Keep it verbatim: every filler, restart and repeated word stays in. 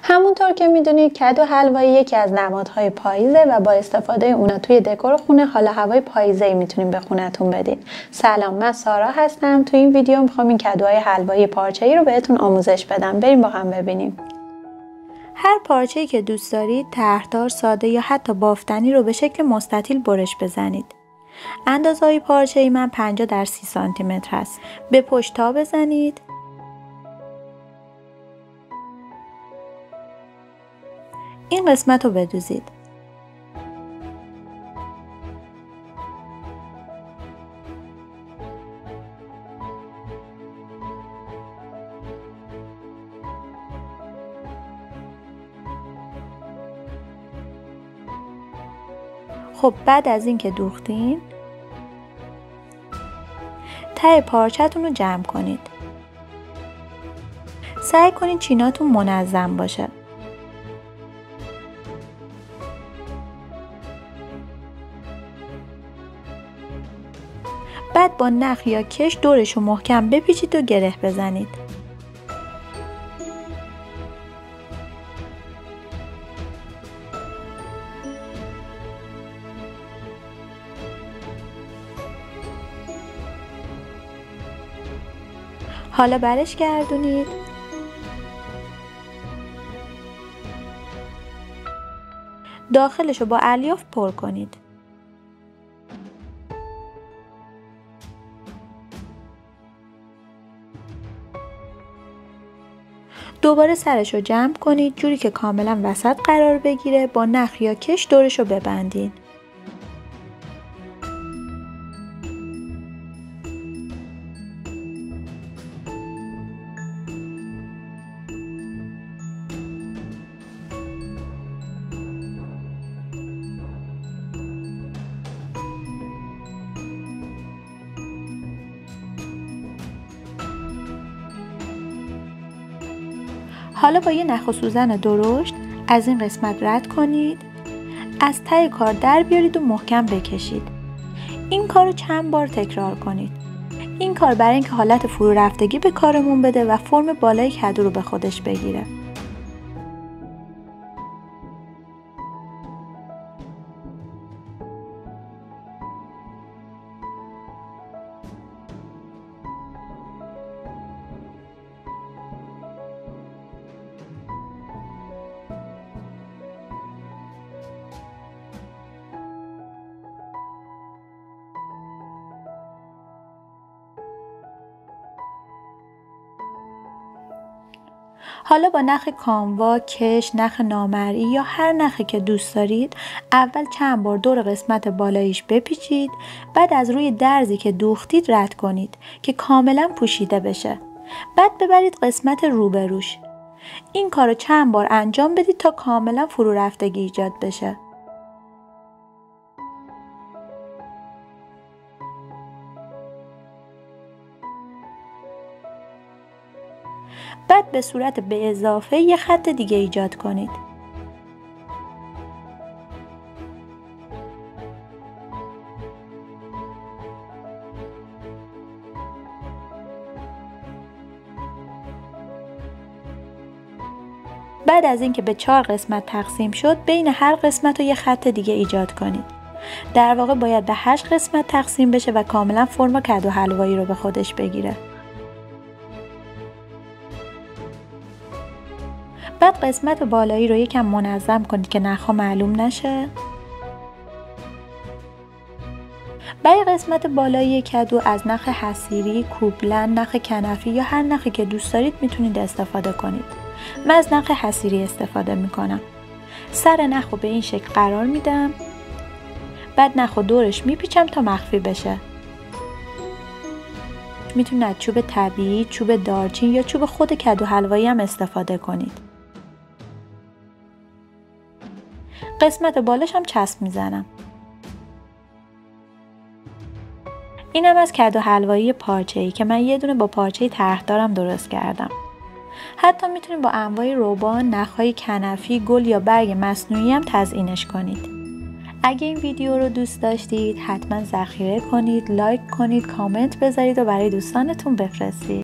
همونطور که میدونید کدو حلوایی یکی از نمادهای پاییزه و با استفاده اونا توی دکور خونه حال هوای پاییزی میتونین به خونتون بدین. سلام، من سارا هستم. توی این ویدیو میخوام این کدوهای حلوایی پارچه‌ای رو بهتون آموزش بدم. بریم با هم ببینیم. هر پارچه‌ای که دوست دارید، طرحدار، ساده یا حتی بافتنی رو به شکل مستطیل برش بزنید. اندازه‌های پارچه‌ای من پنجاه در سی سانتی متر هست. به پشت تا بزنید. این قسمت رو بدوزید. خب بعد از این که دوختین، ته پارچه‌تون رو جمع کنید. سعی کنید چیناتون منظم باشه. بعد با نخ یا کش دورش رو محکم بپیچید و گره بزنید. حالا برش گردونید. داخلش رو با الیاف پر کنید. دوباره سرش رو جمع کنید جوری که کاملا وسط قرار بگیره. با نخ یا کش دورش رو ببندید. حالا با یه نخ و سوزن درشت از این قسمت رد کنید. از ته کار در بیارید و محکم بکشید. این کار رو چند بار تکرار کنید. این کار برای اینکه حالت فرو رفتگی به کارمون بده و فرم بالای کدو رو به خودش بگیره. حالا با نخ کاموا، کش، نخ نامرئی یا هر نخی که دوست دارید اول چند بار دور قسمت بالاییش بپیچید. بعد از روی درزی که دوختید رد کنید که کاملا پوشیده بشه. بعد ببرید قسمت روبروش. این کارو چند بار انجام بدید تا کاملا فرو رفتگی ایجاد بشه. بعد به صورت به اضافه یه خط دیگه ایجاد کنید. بعد از اینکه به چهار قسمت تقسیم شد، بین هر قسمت رو یه خط دیگه ایجاد کنید. در واقع باید به هشت قسمت تقسیم بشه و کاملا فرم کدو حلوایی رو به خودش بگیره. بعد قسمت بالایی رو یکم منظم کنید که نخ‌ها معلوم نشه. برای قسمت بالایی کدو از نخ حصیری، کوبلن، نخ کنفی یا هر نخی که دوست دارید میتونید استفاده کنید. من از نخ حصیری استفاده میکنم. سر نخ رو به این شکل قرار میدم. بعد نخ رو دورش میپیچم تا مخفی بشه. میتونید از چوب طبیعی، چوب دارچین یا چوب خود کدو حلوایی هم استفاده کنید. قسمت بالاش هم چسب میزنم. اینم از کدو حلوایی پارچه‌ای که من یه دونه با پارچه طرحدارم درست کردم. حتی میتونید با انواع روبان، نخ‌های کنفی، گل یا برگ مصنوعی هم تزیینش کنید. اگه این ویدیو رو دوست داشتید حتما ذخیره کنید، لایک کنید، کامنت بذارید و برای دوستانتون بفرستید.